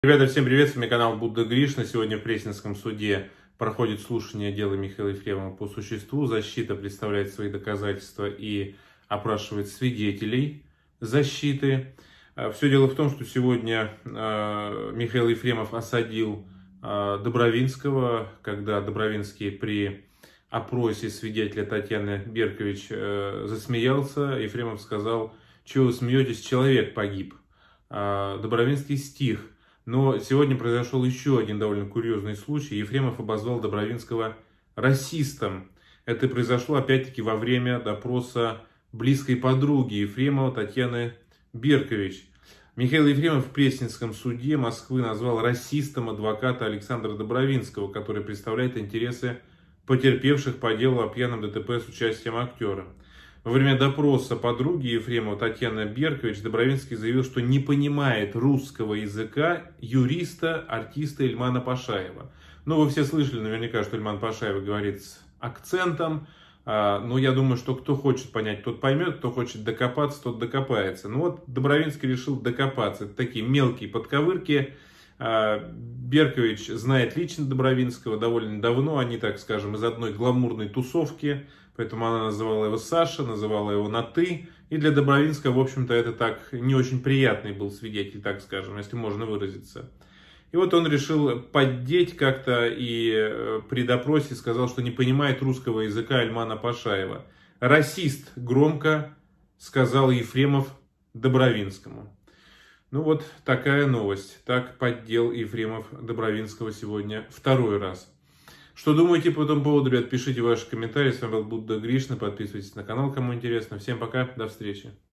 Ребята, всем привет, с вами канал Будда Гришна. Сегодня в Пресненском суде проходит слушание дела Михаила Ефремова по существу. Защита представляет свои доказательства и опрашивает свидетелей защиты. Все дело в том, что сегодня Михаил Ефремов осадил Добровинского, когда Добровинский при опросе свидетеля Татьяны Беркович засмеялся. Ефремов сказал: "Чего вы смеетесь, человек погиб". Добровинский стих. Но сегодня произошел еще один довольно курьезный случай. Ефремов обозвал Добровинского расистом. Это произошло опять-таки во время допроса близкой подруги Ефремова Татьяны Беркович. Михаил Ефремов в Пресненском суде Москвы назвал расистом адвоката Александра Добровинского, который представляет интересы потерпевших по делу о пьяном ДТП с участием актера. Во время допроса подруги Ефремова Татьяны Беркович Добровинский заявил, что не понимает русского языка юриста, артиста Ильмана Пашаева. Ну, вы все слышали наверняка, что Ильман Пашаев говорит с акцентом. Но я думаю, что кто хочет понять, тот поймет, кто хочет докопаться, тот докопается. Ну вот Добровинский решил докопаться. Это такие мелкие подковырки. Беркович знает лично Добровинского довольно давно. Они, так скажем, из одной гламурной тусовки. Поэтому она называла его Саша, называла его на «ты». И для Добровинского, в общем-то, это так не очень приятный был свидетель, так скажем, если можно выразиться. И вот он решил поддеть как-то и при допросе сказал, что не понимает русского языка Ильмана Пашаева. «Расист», громко сказал Ефремов Добровинскому. Ну вот такая новость. Так поддел Ефремов Добровинского сегодня второй раз. Что думаете по этому поводу, ребят? Пишите ваши комментарии. С вами был Будда Гришна. Подписывайтесь на канал, кому интересно. Всем пока, до встречи.